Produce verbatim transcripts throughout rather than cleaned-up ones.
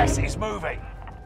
Gas is moving.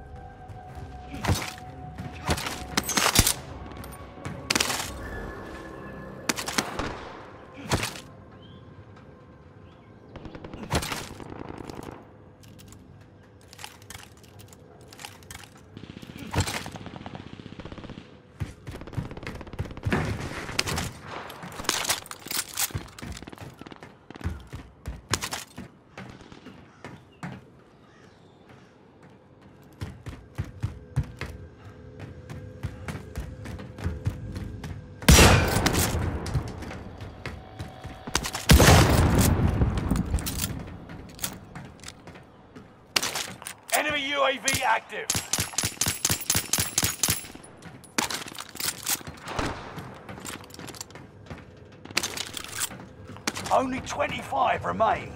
Enemy U A V active. Only twenty-five remain.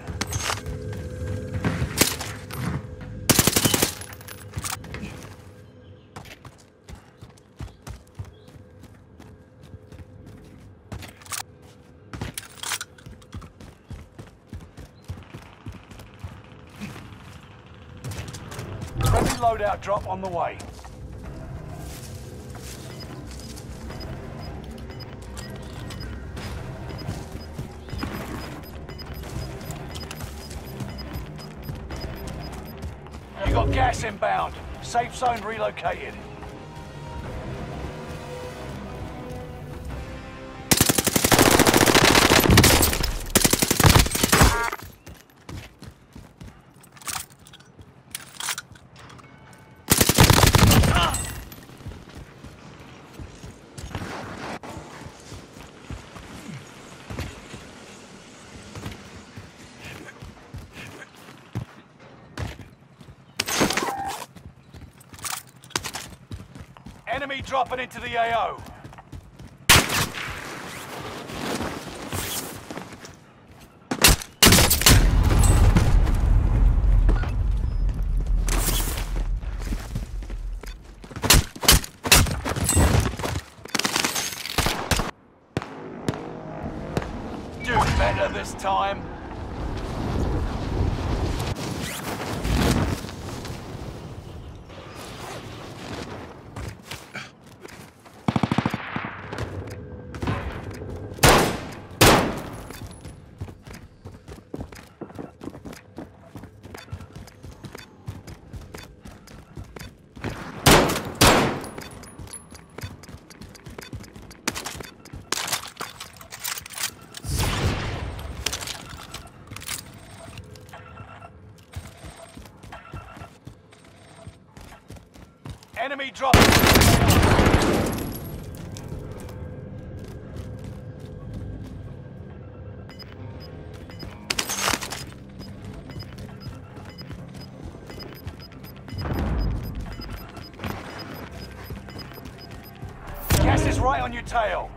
Friendly loadout drop on the way. You got gas inbound. Safe zone relocated. Enemy dropping into the A O. Do better this time. Enemy dropping. Gas is right on your tail.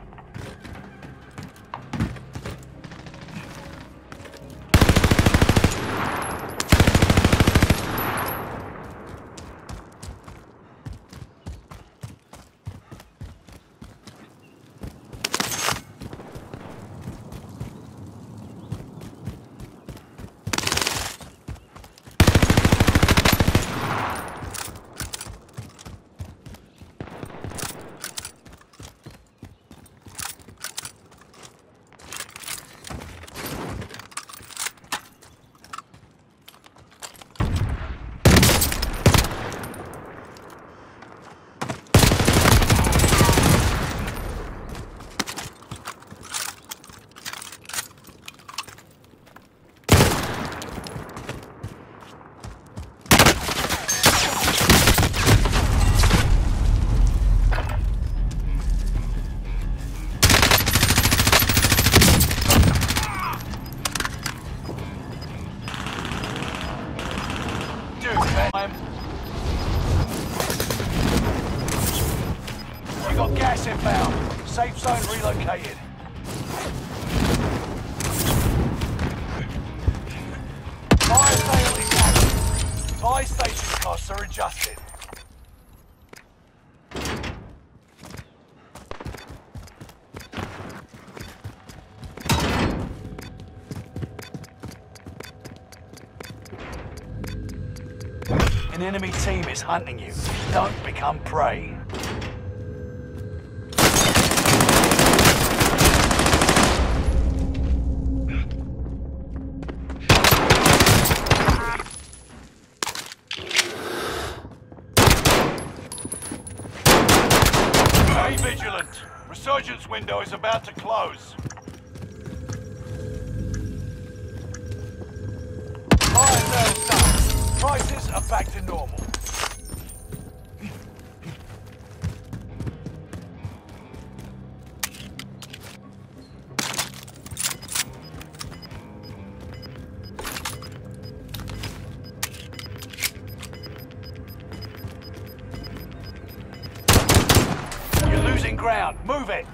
You got gas inbound. Safe zone relocated. Fire sale is active. Buy station costs are adjusted. An enemy team is hunting you. Don't become prey. Stay vigilant. Resurgence window is about to close. Fire sales done. Prices are back to normal. You're losing ground. Move it.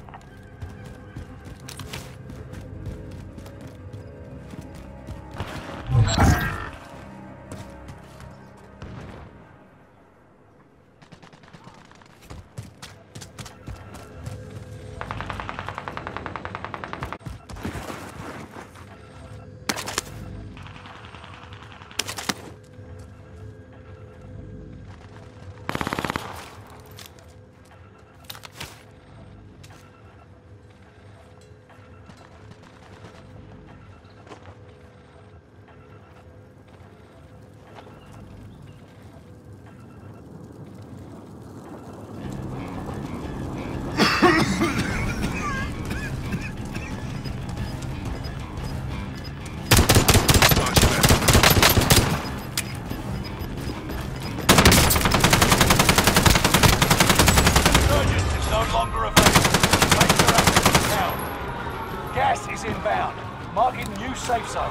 Gas is inbound. Marking new safe zone.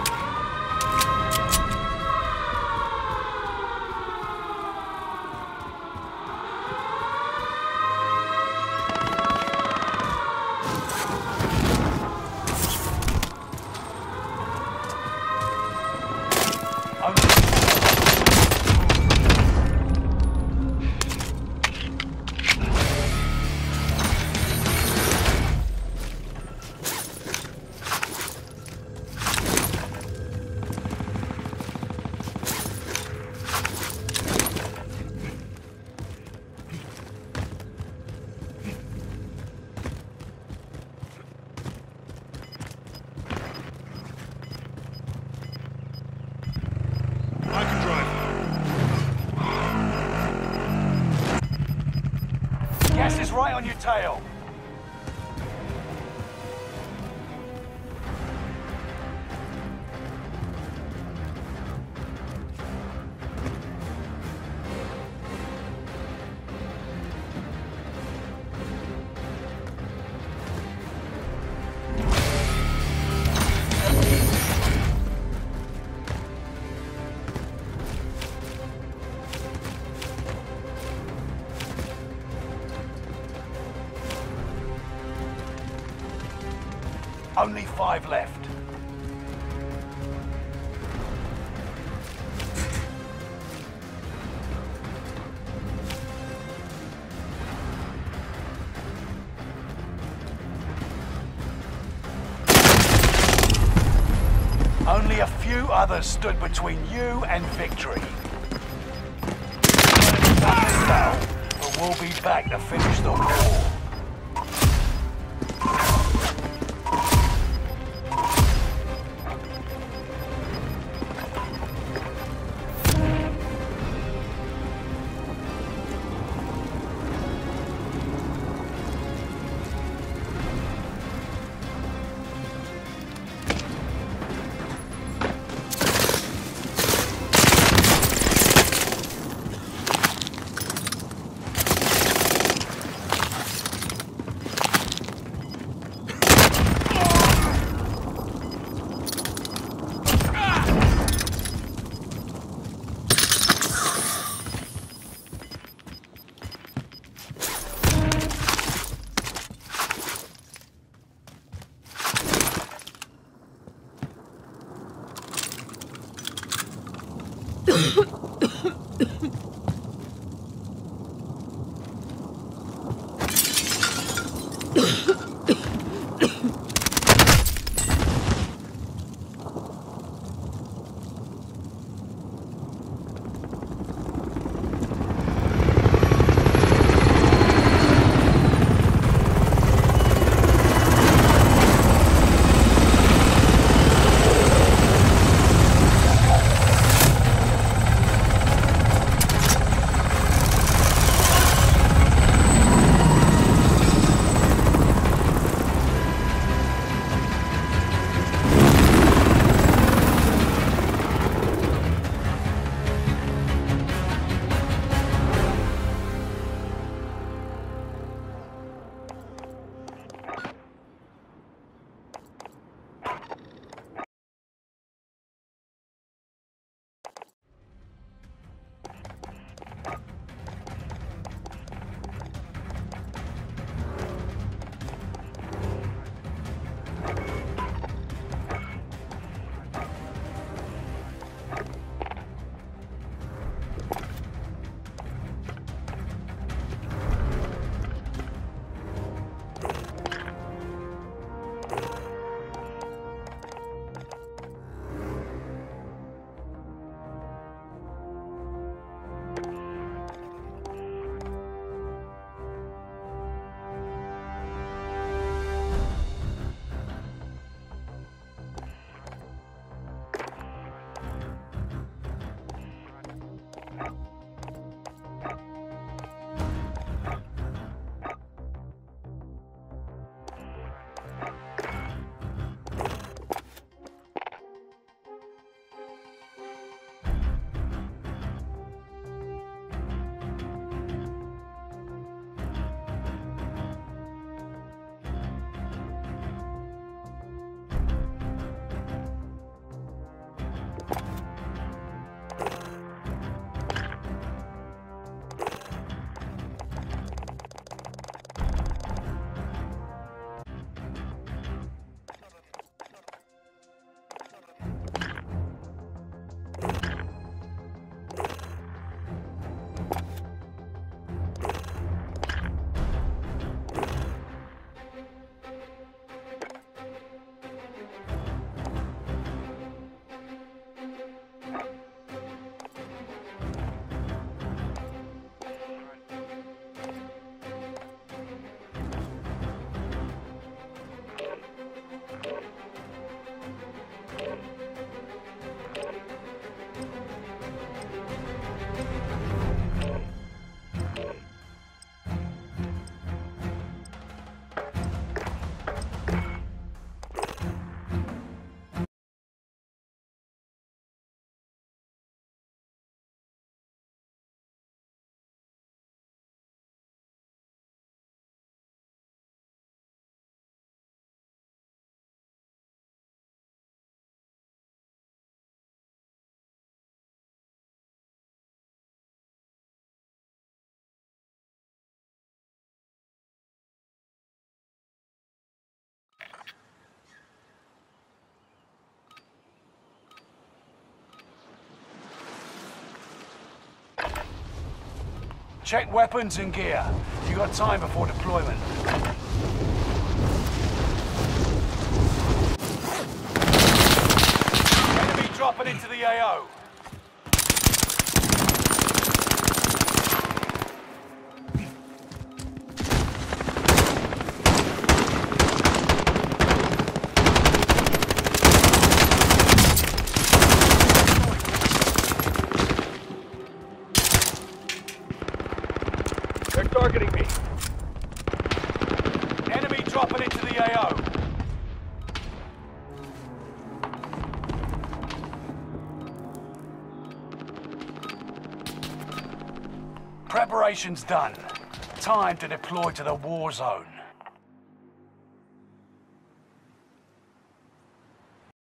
Gas is right on your tail. Only five left. Only a few others stood between you and victory. But we'll be back to finish the war. Check weapons and gear. You got time before deployment. Enemy dropping into the A O. They're targeting me. Enemy dropping into the A O. Preparation's done. Time to deploy to the war zone.